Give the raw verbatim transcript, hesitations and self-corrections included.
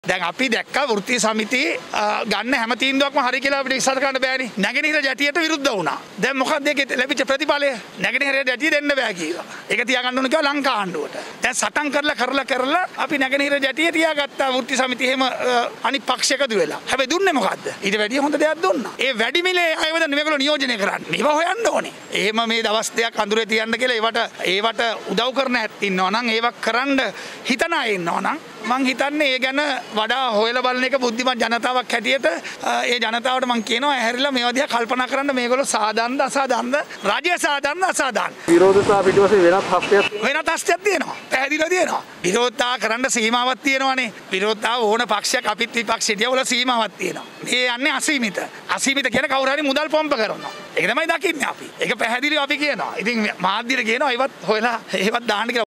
දැන් අපි දැක්ක වෘත්තීය සමිතිය ගන්න හැම තීන්දුවක්ම හරි කියලා අපිට ඉස්සර ගන්න බෑනේ. නැගෙනහිර ජැටියට විරුද්ධ වුණා. දැන් මොකක්ද ඒකේ ලැබිච්ච ප්‍රතිඵලය? නැගෙනහිර ජැටිය දෙන්න බෑ කියලා. ඒක තියාගන්න ඕන කියලා ලංකා ආණ්ඩුවට. දැන් සටන් කරලා කරලා කරලා අපි නැගෙනහිර ජැටිය තියාගත්තා වෘත්තීය සමිතිය එහෙම අනිත් පක්ෂ එකතු වෙලා. හැබැයි දුන්නේ මොකද්ද? ඊට වැඩිය හොඳ දෙයක් දුන්නා. ඒ වැඩි මිලේ අයවද මේගොල්ලෝ නියෝජනය කරන්නේ. මේවා හොයන්න ඕනේ. එහෙම මේ දවස් දෙකක් අඳුරේ තියන්න කියලා ඒවට ඒවට උදව් කරන ඇත් ඉන්නවා නම් ඒවක් කරන්න හිතන අය ඉන්නවා නම් මං හිතන්නේ ඒ ගැන වඩා හොයලා බලන එක බුද්ධිමත් ජනතාවක් හැටියට ඒ ජනතාවට මං කියනවා ඇහැරිලා මේවා දිහා කල්පනා කරන්න මේගොල්ලෝ සාදාන්ද අසාදාන්ද රාජ්‍ය සාදාන්ද අසාදාන්ද විරෝධතා පිටුපස්සේ වෙනත් හස්තයක් වෙනත් හස්තයක් තියෙනවා පැහැදිලිව තියෙනවා විරෝධතා කරන්න සීමාවක් තියෙනවානේ විරෝධතා ඕන පක්ෂයක් අපිත් විපක්ෂයට වල සීමාවක් තියෙනවා මේ යන්නේ අසීමිත අසීමිත කියන කවුරු හරි මුදල් පොම්ප කරනවා ඒක තමයි දකින්නේ අපි ඒක පැහැදිලිව අපි කියනවා ඉතින් මාධ්‍යයට කියනවා ඒවත් හොයලා ඒවත් දාන්න කියලා